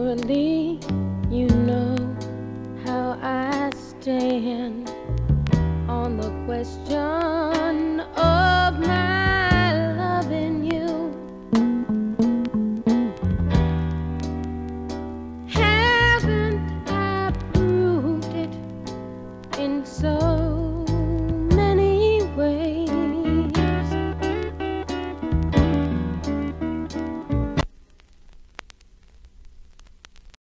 Surely you know how I stand on the question